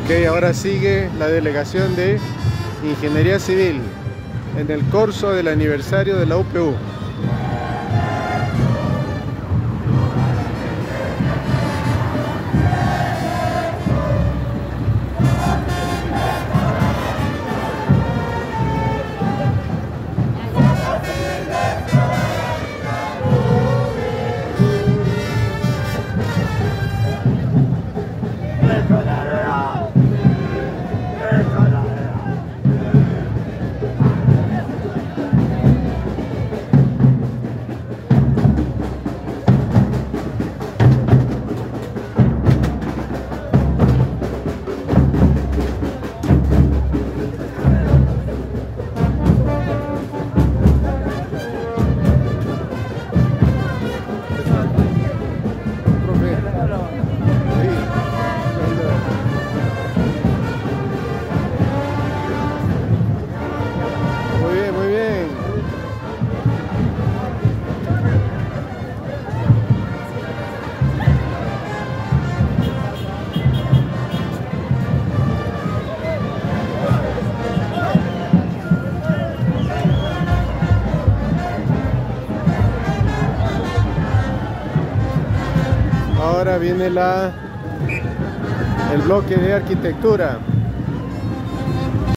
Ok, ahora sigue la delegación de Ingeniería Civil en el corso del aniversario de la UPU. Muy bien. Ahora viene el bloque de arquitectura.